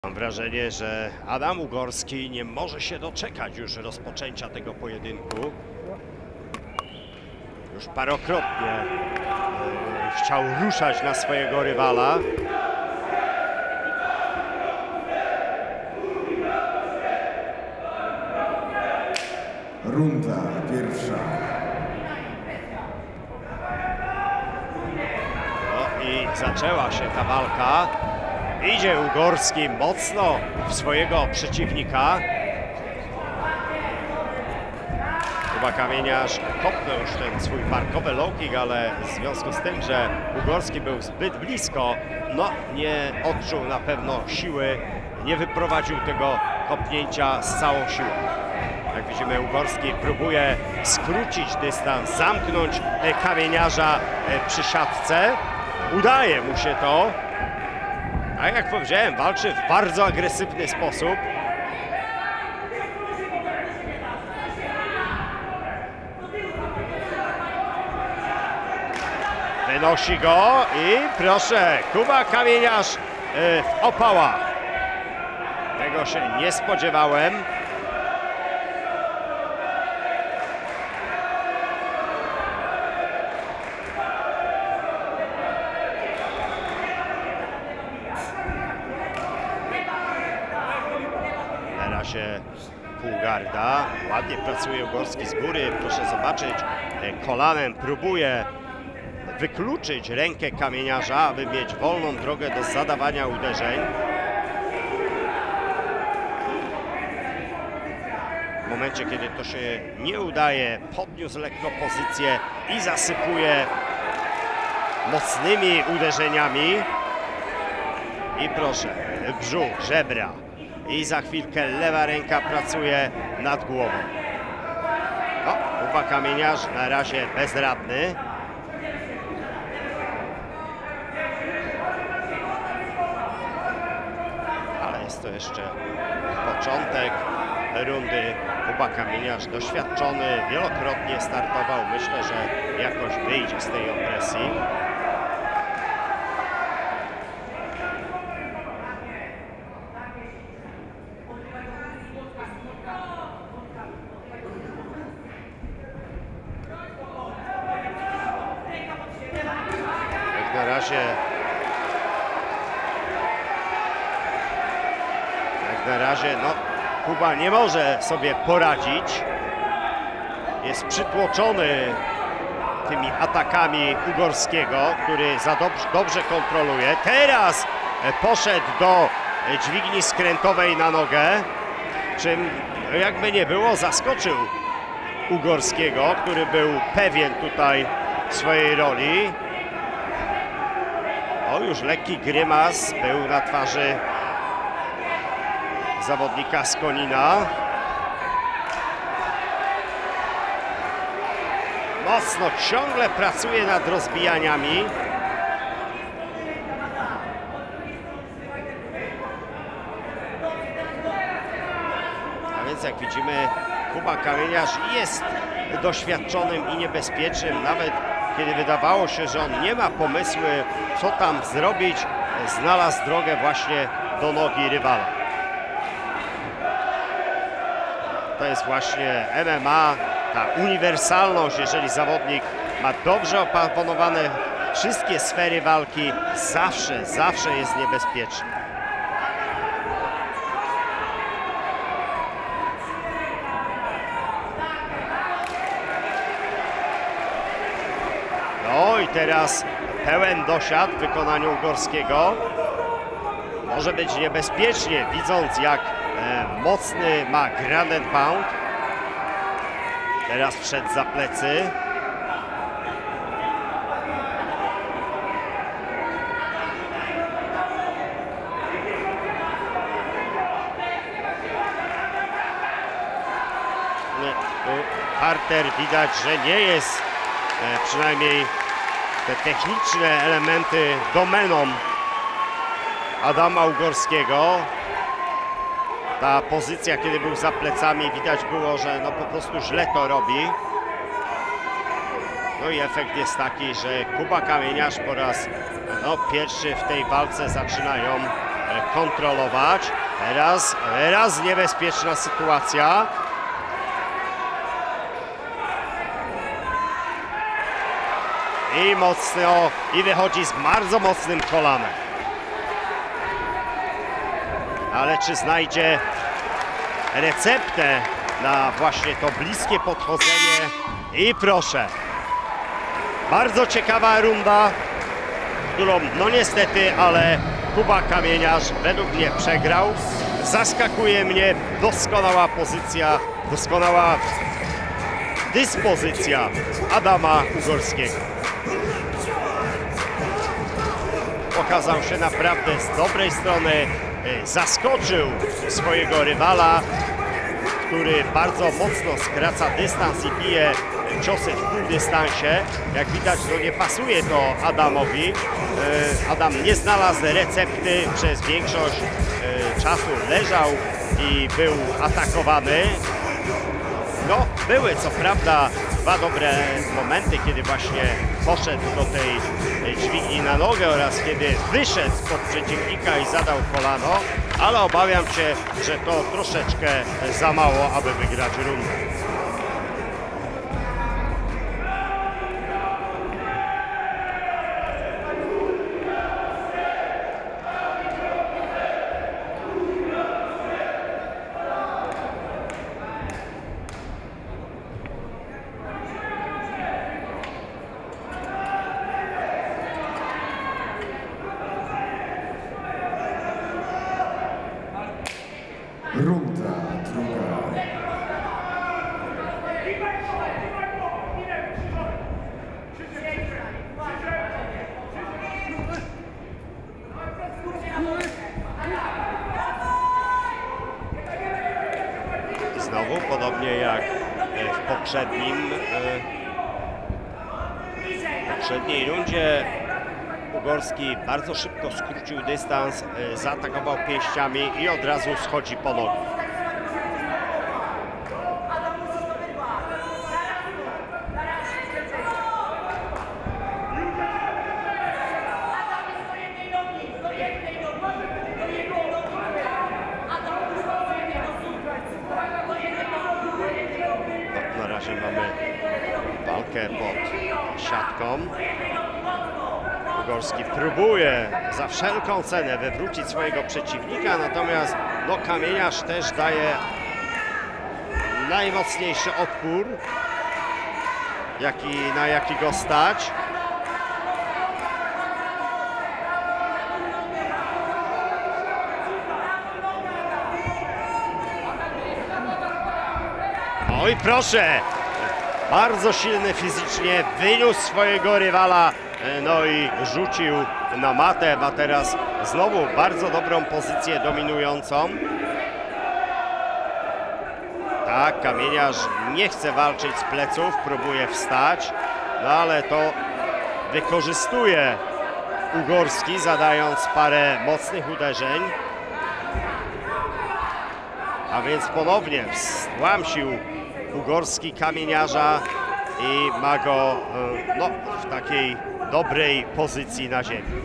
Mam wrażenie, że Adam Ugorski nie może się doczekać już rozpoczęcia tego pojedynku. Już parokrotnie chciał ruszać na swojego rywala. Runda pierwsza. No i zaczęła się ta walka. Idzie Ugorski mocno w swojego przeciwnika. Kuba Kamieniarz kopnął już ten swój parkowy low kick, ale w związku z tym, że Ugorski był zbyt blisko, no nie odczuł na pewno siły, nie wyprowadził tego kopnięcia z całą siłą. Jak widzimy, Ugorski próbuje skrócić dystans, zamknąć Kamieniarza przy siatce. Udaje mu się to. A jak powiedziałem, walczy w bardzo agresywny sposób. Wynosi go i proszę, Kuba Kamieniarz w opałach. Tego się nie spodziewałem. Na razie półgarda. Ładnie pracuje Ugorski z góry. Proszę zobaczyć, kolanem próbuje wykluczyć rękę Kamieniarza, aby mieć wolną drogę do zadawania uderzeń. W momencie, kiedy to się nie udaje, podniósł lekko pozycję i zasypuje mocnymi uderzeniami. I proszę, brzuch, żebra. I za chwilkę lewa ręka pracuje nad głową. No, Kuba Kamieniarz na razie bezradny. Ale jest to jeszcze początek rundy. Kuba Kamieniarz doświadczony, wielokrotnie startował. Myślę, że jakoś wyjdzie z tej opresji. Na razie no, Kuba nie może sobie poradzić. Jest przytłoczony tymi atakami Ugorskiego, który za dobrze kontroluje. Teraz poszedł do dźwigni skrętowej na nogę, czym jakby nie było zaskoczył Ugorskiego, który był pewien tutaj swojej roli. O, już lekki grymas był na twarzy zawodnika z Konina. Mocno ciągle pracuje nad rozbijaniami. A więc jak widzimy, Kuba Kamieniarz jest doświadczonym i niebezpiecznym. Nawet kiedy wydawało się, że on nie ma pomysłu, co tam zrobić, znalazł drogę właśnie do nogi rywala. To jest właśnie MMA, ta uniwersalność, jeżeli zawodnik ma dobrze opanowane wszystkie sfery walki, zawsze jest niebezpieczny. No i teraz pełen dosiad w wykonaniu Ugorskiego. Może być niebezpiecznie, widząc jak mocny ma ground and pound. Teraz wszedł za plecy. Parter widać, że nie jest przynajmniej te techniczne elementy domeną Adama Ugorskiego. Ta pozycja, kiedy był za plecami, widać było, że no po prostu źle to robi. No i efekt jest taki, że Kuba Kamieniarz po raz pierwszy w tej walce zaczyna ją kontrolować. Teraz niebezpieczna sytuacja. I mocno, i wychodzi z bardzo mocnym kolanem. Ale czy znajdzie receptę na właśnie to bliskie podchodzenie? I proszę. Bardzo ciekawa runda, którą no niestety, ale Kuba Kamieniarz według mnie przegrał. Zaskakuje mnie doskonała pozycja, doskonała dyspozycja Adama Ugorskiego. Pokazał się naprawdę z dobrej strony, zaskoczył swojego rywala, który bardzo mocno skraca dystans i bije ciosy w półdystansie. Jak widać, no nie pasuje to Adamowi. Adam nie znalazł recepty, przez większość czasu leżał i był atakowany. No, były co prawda dwa dobre momenty, kiedy właśnie poszedł do tej dźwigni na nogę oraz kiedy wyszedł spod przeciwnika i zadał kolano, ale obawiam się, że to troszeczkę za mało, aby wygrać rundę. Runda druga. Znowu, podobnie jak w poprzedniej rundzie, Ugorski bardzo szybko skrócił dystans, zaatakował pięściami i od razu schodzi po nogi. No, na razie mamy walkę pod siatką. Ugorski próbuje za wszelką cenę wywrócić swojego przeciwnika, natomiast no, Kamieniarz też daje najmocniejszy odpór, na jaki go stać. Oj, proszę! Bardzo silny fizycznie, wyniósł swojego rywala, no i rzucił na matę. Ma teraz znowu bardzo dobrą pozycję dominującą. Tak, Kamieniarz nie chce walczyć z pleców, próbuje wstać, no ale to wykorzystuje Ugorski, zadając parę mocnych uderzeń. A więc ponownie stłamsił Ugorski Kamieniarza i ma go no, w takiej dobrej pozycji na ziemi.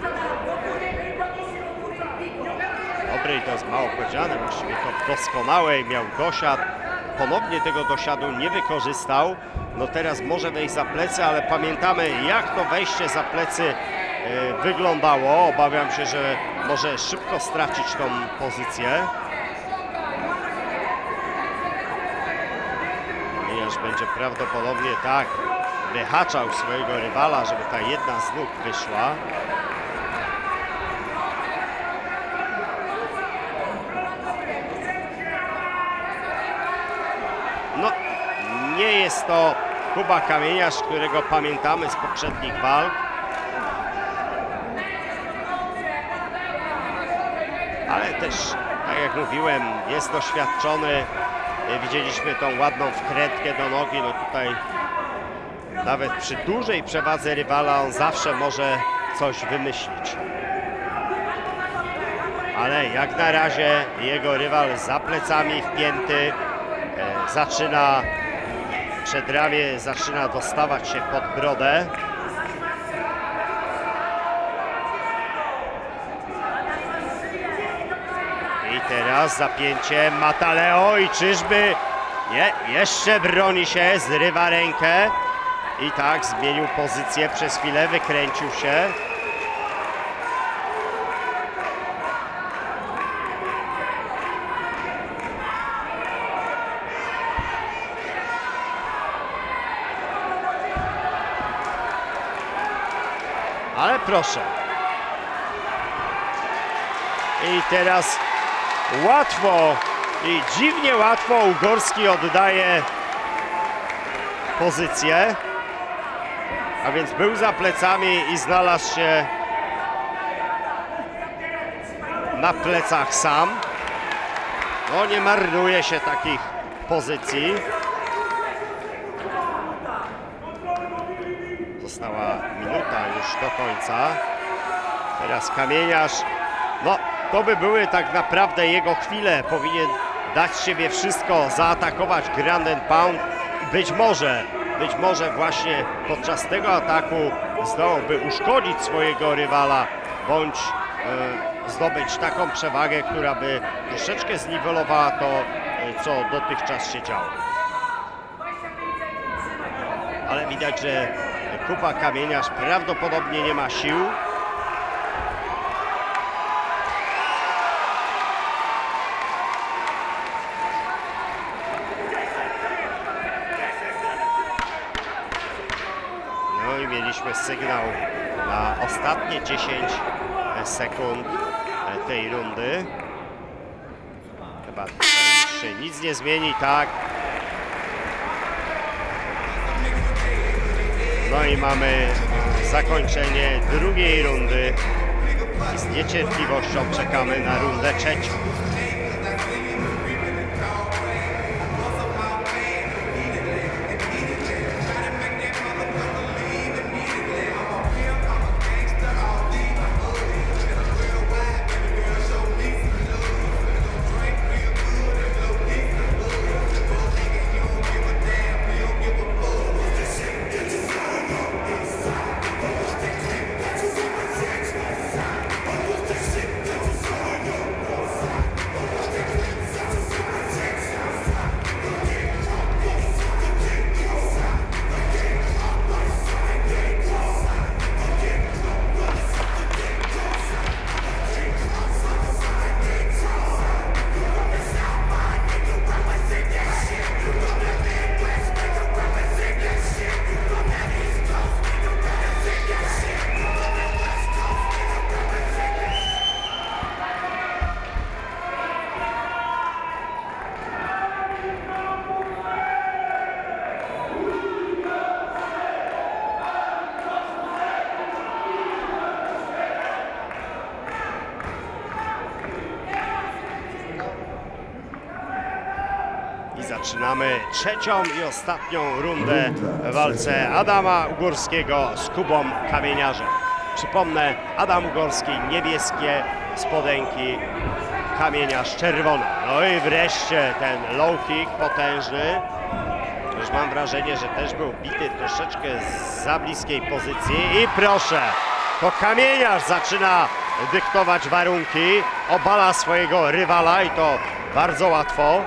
Dobrej to jest mało powiedziane, właściwie to doskonałej, miał dosiad. Ponownie tego dosiadu nie wykorzystał. No teraz może wejść za plecy, ale pamiętamy, jak to wejście za plecy wyglądało. Obawiam się, że może szybko stracić tą pozycję. Będzie prawdopodobnie tak wyhaczał swojego rywala, żeby ta jedna z nóg wyszła. No, nie jest to Kuba Kamieniarz, którego pamiętamy z poprzednich walk. Ale też, tak jak mówiłem, jest doświadczony. Widzieliśmy tą ładną wkrętkę do nogi, no tutaj nawet przy dużej przewadze rywala on zawsze może coś wymyślić. Ale jak na razie jego rywal za plecami wpięty, zaczyna przedramię, zaczyna dostawać się pod brodę. teraz zapięcie Mataleo i czyżby... Nie, jeszcze broni się, zrywa rękę. I tak zmienił pozycję, przez chwilę wykręcił się. Ale proszę. I teraz łatwo i dziwnie łatwo Ugorski oddaje pozycję. A więc był za plecami i znalazł się na plecach sam. No nie marnuje się takich pozycji. Została minuta już do końca. Teraz Kamieniarz. No to by były tak naprawdę jego chwile. Powinien dać siebie wszystko, zaatakować Ground and Pound. Być może właśnie podczas tego ataku zdołałby uszkodzić swojego rywala, bądź zdobyć taką przewagę, która by troszeczkę zniwelowała to, co dotychczas się działo. Ale widać, że Kuba Kamieniarz prawdopodobnie nie ma sił. No i mieliśmy sygnał na ostatnie 10 sekund tej rundy. Chyba tutaj już się nic nie zmieni, tak. No i mamy zakończenie drugiej rundy. I z niecierpliwością czekamy na rundę trzecią. Zaczynamy trzecią i ostatnią rundę w walce Adama Ugorskiego z Kubą Kamieniarzem. Przypomnę, Adam Ugorski niebieskie spodenki, Kamieniarz czerwone. No i wreszcie ten low kick potężny. Już mam wrażenie, że też był bity troszeczkę za bliskiej pozycji. I proszę, to Kamieniarz zaczyna dyktować warunki. Obala swojego rywala i to bardzo łatwo.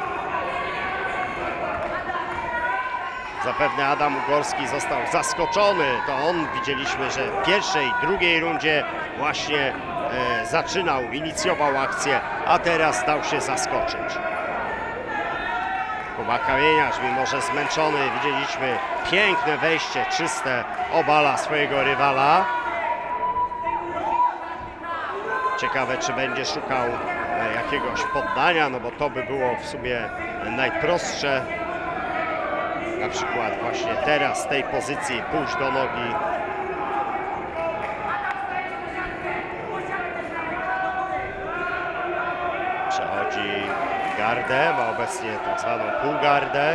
Zapewne Adam Ugorski został zaskoczony. To on, widzieliśmy, że w pierwszej, drugiej rundzie właśnie zaczynał, inicjował akcję, a teraz dał się zaskoczyć. Kuba Kamieniarz, mimo że zmęczony, widzieliśmy piękne wejście, czyste, obala swojego rywala. Ciekawe, czy będzie szukał jakiegoś poddania, no bo to by było w sumie najprostsze. Na przykład właśnie teraz z tej pozycji pójść do nogi. Przechodzi gardę, ma obecnie tak zwaną półgardę.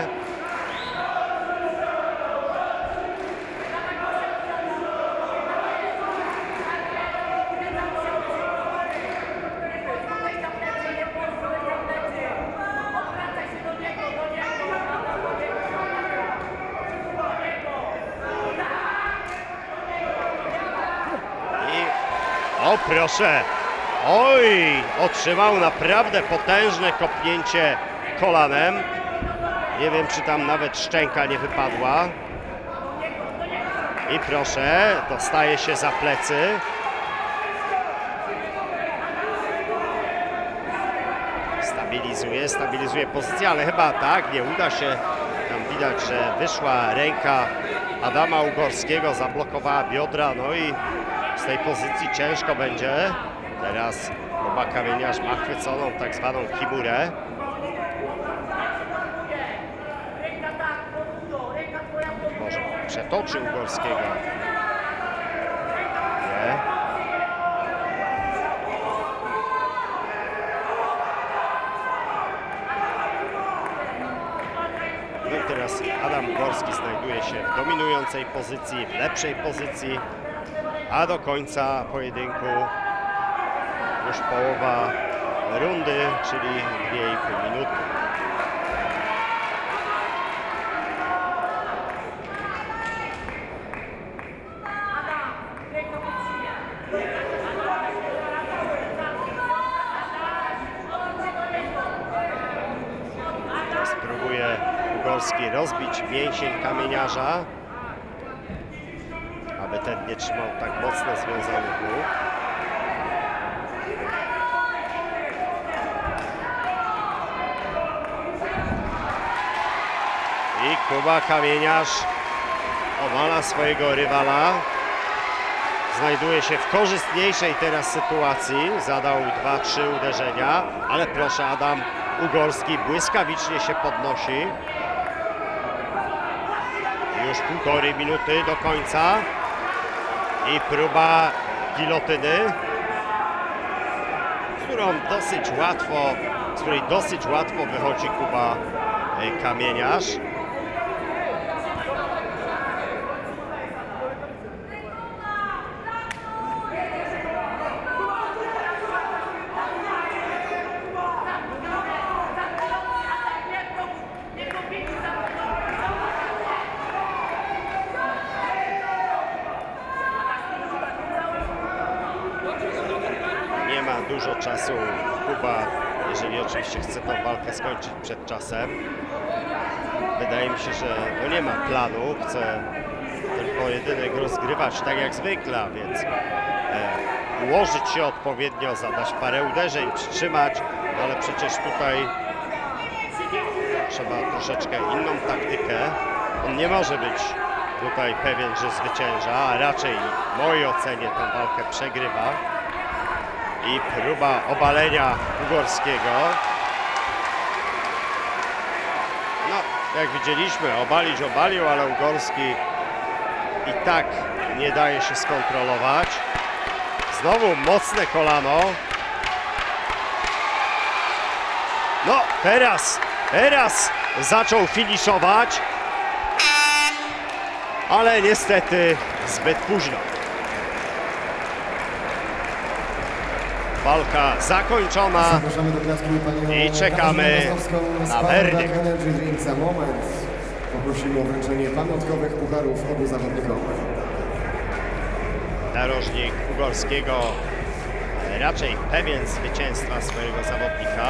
O proszę, Oj, otrzymał naprawdę potężne kopnięcie kolanem. Nie wiem, czy tam nawet szczęka nie wypadła. I proszę, dostaje się za plecy. Stabilizuje pozycję, ale chyba tak, nie uda się. Tam widać, że wyszła ręka Adama Ugorskiego, zablokowała biodra, no i z tej pozycji ciężko będzie. Teraz Kuba Kamieniarz ma chwyconą tak zwaną kimurę. Może przetoczy Ugorskiego. Nie. No i teraz Adam Ugorski znajduje się w dominującej pozycji, w lepszej pozycji, a do końca pojedynku już połowa rundy, czyli 2,5 minuty. Teraz próbuje Ugorski rozbić mięsień Kamieniarza, aby ten nie trzymał tak mocno związanych nóg. I Kuba Kamieniarz omala swojego rywala. Znajduje się w korzystniejszej teraz sytuacji. Zadał 2-3 uderzenia, ale proszę, Adam Ugorski błyskawicznie się podnosi. Już 1,5 minuty do końca. I próba gilotyny, z której dosyć łatwo wychodzi Kuba Kamieniarz. Nie ma dużo czasu Kuba, jeżeli oczywiście chce tą walkę skończyć przed czasem. Wydaje mi się, że no nie ma planu, chce ten pojedynek rozgrywać tak jak zwykle, a więc ułożyć się odpowiednio, zadać parę uderzeń, przytrzymać, no ale przecież tutaj trzeba troszeczkę inną taktykę. On nie może być tutaj pewien, że zwycięża, a raczej w mojej ocenie tę walkę przegrywa. I próba obalenia Ugorskiego. No, jak widzieliśmy, obalił, ale Ugorski i tak nie daje się skontrolować. Znowu mocne kolano. No, teraz zaczął finiszować, ale niestety zbyt późno. Walka zakończona i czekamy na werdykt. Za moment poprosimy o wręczenie pamiątkowych pucharów obu zawodnikom. Narożnik Ugorskiego raczej pewien zwycięstwa swojego zawodnika.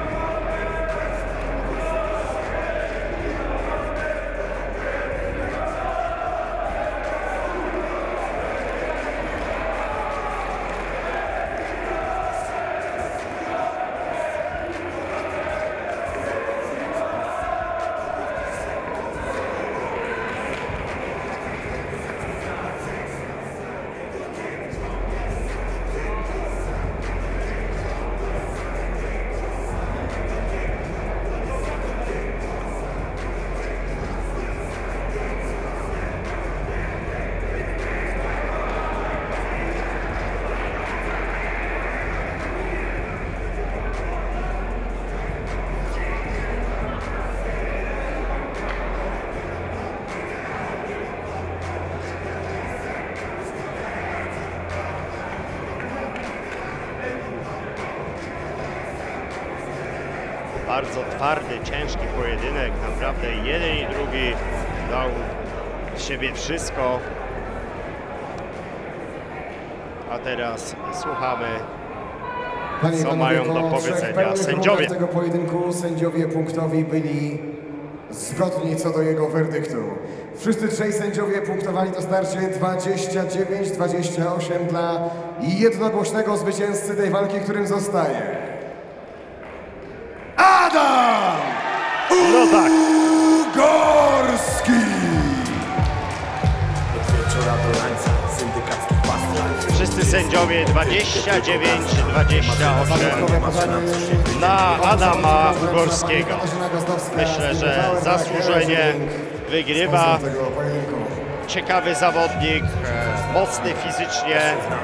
Bardzo twardy, ciężki pojedynek. Naprawdę jeden i drugi dał z siebie wszystko. A teraz słuchamy Panie i Co panowie, mają po do 3 powiedzenia pełnych sędziowie. rundach tego pojedynku sędziowie punktowi byli zgodni co do jego werdyktu. Wszyscy trzej sędziowie punktowali to starcie 29-28 dla jednogłośnego zwycięzcy tej walki, którym zostaje Adam No tak. Ugorski! Wszyscy sędziowie 29-28 na Adama Ugorskiego. Myślę, że zasłużenie wygrywa. Ciekawy zawodnik, mocny fizycznie.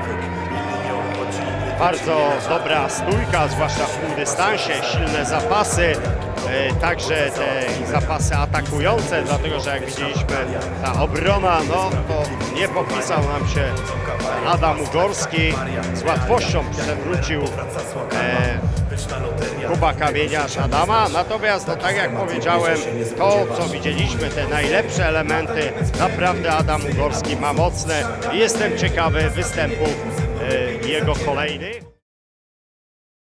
Bardzo dobra stójka, zwłaszcza w półdystansie, silne zapasy. Także te zapasy atakujące, dlatego że jak widzieliśmy, ta obrona, no to nie popisał nam się Adam Ugorski. Z łatwością przewrócił Kuba Kamieniarz Adama. Natomiast, no, tak jak powiedziałem, to co widzieliśmy, te najlepsze elementy, naprawdę Adam Ugorski ma mocne. Jestem ciekawy występów jego kolejnych.